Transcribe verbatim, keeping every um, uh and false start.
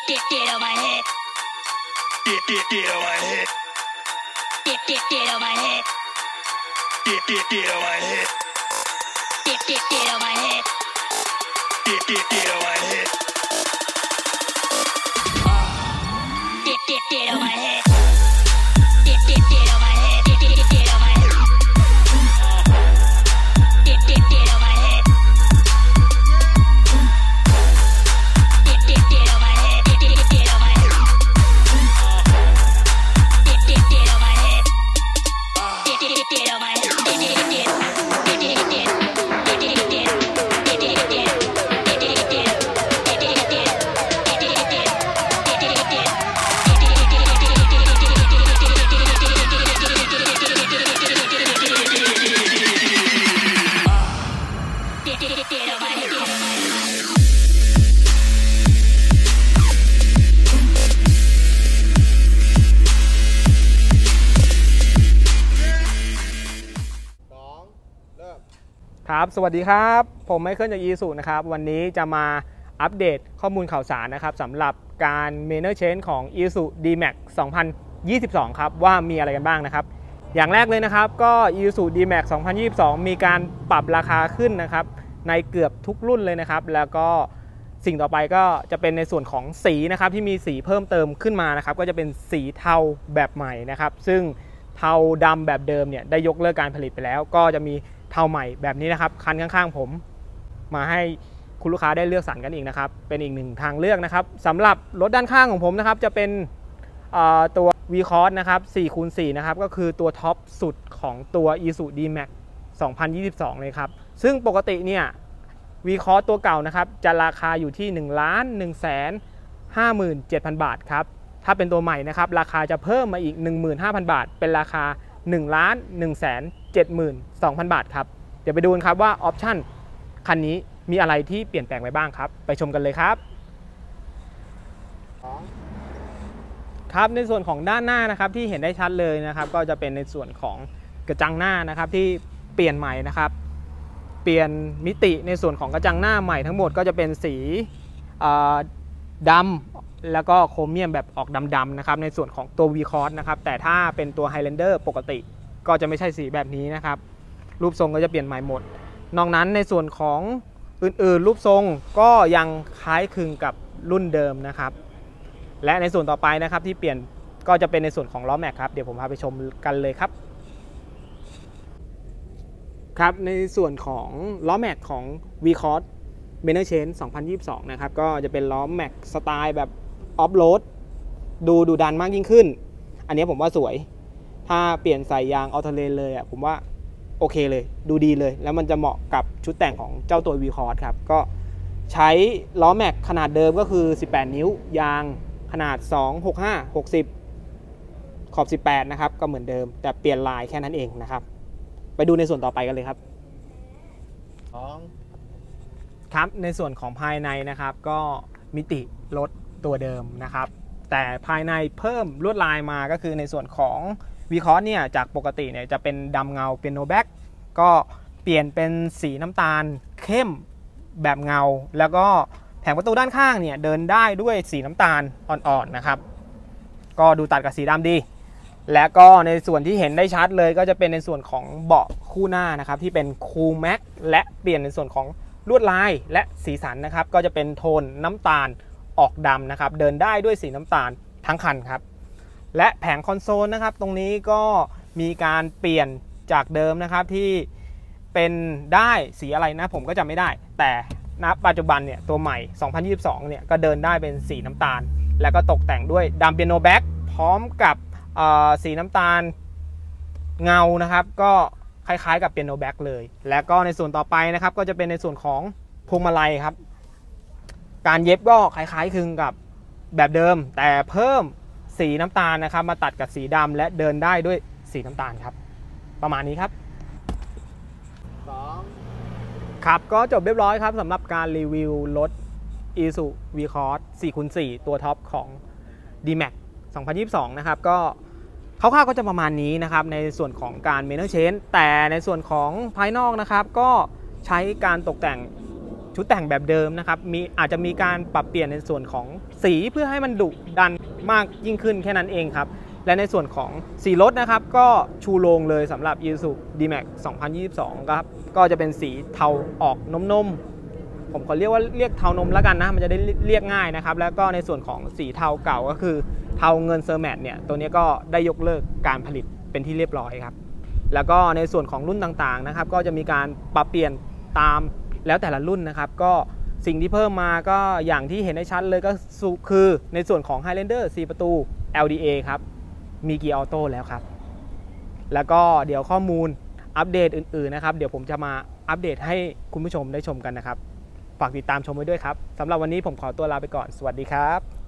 Get on my head. Get get get on my head. Get get get on my head. Get get get on my head. Get get get on my head. Get get get on my head. Get get get on my head. Get get get on my head. Get get get on my head. Get get get on my head. Get get get on my head. Get get get on my head. Get get get on my head. Get get get on my head. Get get get. Get get get. Get get get. Get get get. Get get get. Get get get. Get get get. Get get get. ครับสวัสดีครับผมไมเคิลจากอีซูนะครับวันนี้จะมาอัปเดตข้อมูลข่าวสารนะครับสำหรับการ Manner Change ของ Isuzu ดี แม็กซ์ สองพันยี่สิบสองครับว่ามีอะไรกันบ้างนะครับอย่างแรกเลยนะครับก็ Isuzu ดี แม็กซ์ สองพันยี่สิบสอง มีการปรับราคาขึ้นนะครับในเกือบทุกรุ่นเลยนะครับแล้วก็สิ่งต่อไปก็จะเป็นในส่วนของสีนะครับที่มีสีเพิ่มเติมขึ้นมานะครับก็จะเป็นสีเทาแบบใหม่นะครับซึ่งเทาดำแบบเดิมเนี่ยได้ยกเลิกการผลิตไปแล้วก็จะมีเทาใหม่แบบนี้นะครับคันข้างๆผมมาให้คุณลูกค้าได้เลือกสรรกันอีกนะครับเป็นอีกหนึ่งทางเลือกนะครับสำหรับรถด้านข้างของผมนะครับจะเป็นตัว V-Cross นะครับ สี่คูณสี่ นะครับก็คือตัวท็อปสุดของตัว Isuzu ดี แม็กซ์ สองพันยี่สิบสอง เลยครับซึ่งปกติเนี่ย V-Cross ตัวเก่านะครับจะราคาอยู่ที่ หนึ่งล้าน หนึ่งแสนห้าหมื่นเจ็ดพัน บาทครับถ้าเป็นตัวใหม่นะครับราคาจะเพิ่มมาอีก หนึ่งหมื่นห้าพัน บาทเป็นราคาหนึ่งล้าน หนึ่งแสนเจ็ดหมื่นสองพัน บาทครับเดี๋ยวไปดูกันครับว่าออปชั่นคันนี้มีอะไรที่เปลี่ยนแปลงไปบ้างครับไปชมกันเลยครับครับในส่วนของด้านหน้านะครับที่เห็นได้ชัดเลยนะครับก็จะเป็นในส่วนของกระจังหน้านะครับที่เปลี่ยนใหม่นะครับเปลี่ยนมิติในส่วนของกระจังหน้าใหม่ทั้งหมดก็จะเป็นสีดำแล้วก็โครเมียมแบบออกดำๆนะครับในส่วนของตัว V-Cross นะครับแต่ถ้าเป็นตัว Highlander ปกติก็จะไม่ใช่สีแบบนี้นะครับรูปทรงก็จะเปลี่ยนใหม่หมดนอกนั้นในส่วนของอื่นๆรูปทรงก็ยังคล้ายคลึงกับรุ่นเดิมนะครับและในส่วนต่อไปนะครับที่เปลี่ยนก็จะเป็นในส่วนของล้อแม็กครับเดี๋ยวผมพาไปชมกันเลยครับครับในส่วนของล้อแม็กของ V-Cross Manner Change สองพันยี่สิบสองนะครับก็จะเป็นล้อแม็กสไตล์แบบออฟโรดดูดูดันมากยิ่งขึ้นอันนี้ผมว่าสวยถ้าเปลี่ยนใส่ยางออโตเลนเลยอ่ะผมว่าโอเคเลยดูดีเลยแล้วมันจะเหมาะกับชุดแต่งของเจ้าตัว V-Cross ครับก็ใช้ล้อแม็กขนาดเดิมก็คือสิบแปดนิ้วยางขนาดสอง หก ห้า หกสิบขอบสิบแปดนะครับก็เหมือนเดิมแต่เปลี่ยนลายแค่นั้นเองนะครับไปดูในส่วนต่อไปกันเลยครับครับในส่วนของภายในนะครับก็มิติรถตัวเดิมนะครับแต่ภายในเพิ่มลวดลายมาก็คือในส่วนของ V-Cross เนี่ยจากปกติเนี่ยจะเป็นดำเงาเปียโนแบ็กก็เปลี่ยนเป็นสีน้ำตาลเข้มแบบเงาแล้วก็แผงประตูด้านข้างเนี่ยเดินได้ด้วยสีน้ำตาลอ่อนๆนะครับก็ดูตัดกับสีดำดีและก็ในส่วนที่เห็นได้ชัดเลยก็จะเป็นในส่วนของเบาะคู่หน้านะครับที่เป็นคูลแม็กและเปลี่ยนในส่วนของลวดลายและสีสันนะครับก็จะเป็นโทนน้ำตาลออกดำนะครับเดินได้ด้วยสีน้ำตาลทั้งคันครับและแผงคอนโซลนะครับตรงนี้ก็มีการเปลี่ยนจากเดิมนะครับที่เป็นได้สีอะไรนะผมก็จำไม่ได้แต่ณปัจจุบันเนี่ยตัวใหม่สองพันยี่สิบสองเนี่ยก็เดินได้เป็นสีน้ำตาลแล้วก็ตกแต่งด้วยดำเปียโนแบ็กพร้อมกับสีน้ำตาลเงานะครับก็คล้ายๆกับเปียโนแบ็กเลยแล้วก็ในส่วนต่อไปนะครับก็จะเป็นในส่วนของพวงมาลัยครับการเย็บก็คล้ายๆคลึงกับแบบเดิมแต่เพิ่มสีน้ำตาลนะครับมาตัดกับสีดำและเดินได้ด้วยสีน้ำตาลครับประมาณนี้ครับครับก็จบเรียบร้อยครับสำหรับการรีวิวรถ Isuzu V-Cross สี่คูณสี่ ตัวท็อปของ ดี แม็กซ์ สองพันยี่สิบสองนะครับก็คร่าวๆก็จะประมาณนี้นะครับในส่วนของการ Manner Change แต่ในส่วนของภายนอกนะครับก็ใช้การตกแต่งชุดแต่งแบบเดิมนะครับมีอาจจะมีการปรับเปลี่ยนในส่วนของสีเพื่อให้มันดุดันมากยิ่งขึ้นแค่นั้นเองครับและในส่วนของสีรถนะครับก็ชูโรงเลยสำหรับ Isuzu ดี แม็กซ์ สองพันยี่สิบสองครับก็จะเป็นสีเทาออกนมๆผมขอเรียกว่าเรียกเทานมแล้วกันนะมันจะได้เรียกง่ายนะครับแล้วก็ในส่วนของสีเทาเก่าก็คือเทาเงินเซอร์แมตเนี่ยตัวนี้ก็ได้ยกเลิกการผลิตเป็นที่เรียบร้อยครับแล้วก็ในส่วนของรุ่นต่างๆนะครับก็จะมีการปรับเปลี่ยนตามแล้วแต่ละรุ่นนะครับก็สิ่งที่เพิ่มมาก็อย่างที่เห็นได้ชัดเลยก็คือในส่วนของ Highlander สี่ประตู แอล ดี เอ ครับมีเกียร์ออโต้แล้วครับแล้วก็เดี๋ยวข้อมูลอัปเดตอื่นๆนะครับเดี๋ยวผมจะมาอัปเดตให้คุณผู้ชมได้ชมกันนะครับฝากติดตามชมไว้ด้วยครับสำหรับวันนี้ผมขอตัวลาไปก่อนสวัสดีครับ